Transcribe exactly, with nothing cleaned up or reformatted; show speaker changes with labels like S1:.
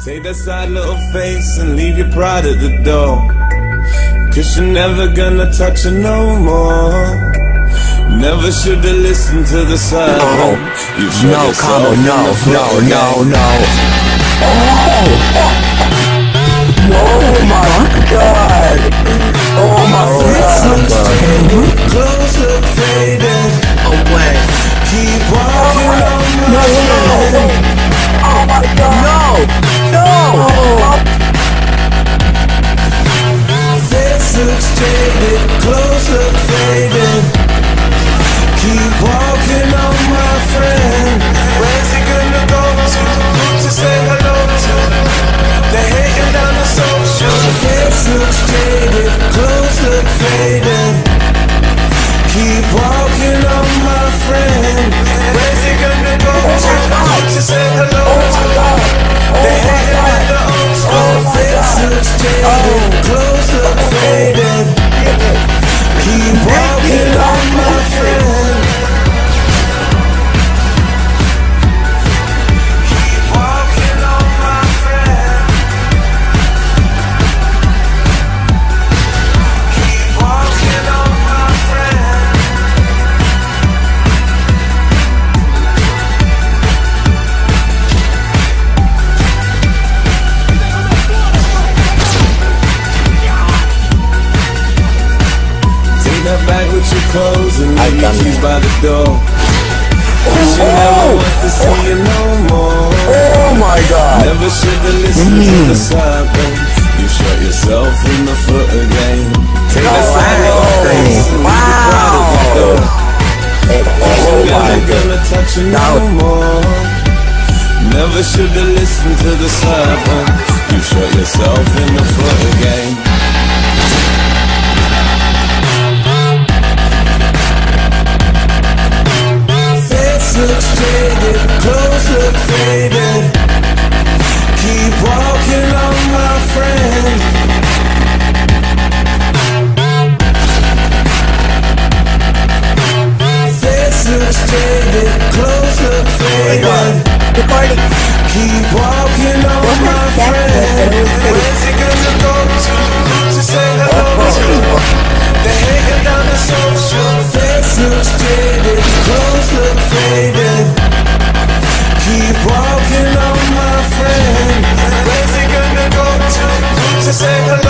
S1: Take that side little face and leave your pride at the door, cause you're never gonna touch her no more. Never should've listened to the side.
S2: Oh,
S1: you
S2: no, Combo, no, no, no, no. Oh, oh my God. Oh my God.
S1: Clothes look faded
S2: Away.
S1: Keep walking on my
S2: No, no, no. Oh my God. No, no.
S1: Face looks jaded, clothes look faded. Keep walking on, my friend. Where's he gonna go to? To say hello to? They're hating down the social. Face looks jaded, clothes look faded. Keep walking on, my friend. Where's he gonna go to? To say hello to? They're hating at the old school. Face looks jaded, clothes look faded. Keep walking on, my friend. Keep walking on, my friend. Keep walking on, my friend. Take that bag with your clothes and leave your keys by the door. Cause you never wants to see you no more.
S2: Oh my God.
S1: Never should've listened to the serpent. You shot yourself in the foot again. Take that side little face and leave your pride at the door. Cause you're never gonna touch you no more. Never should've listened to the serpent. You shot yourself in the foot again. Looks jaded, clothes look faded. Keep walking on, my friend. Face looks jaded, clothes look faded. Keep walking on, my friend. Where's he gonna go to? To say hello to? They're hanging down the social. Face looks jaded, clothes look faded. Keep walking on, my friend. Where's he gonna go to? To say hello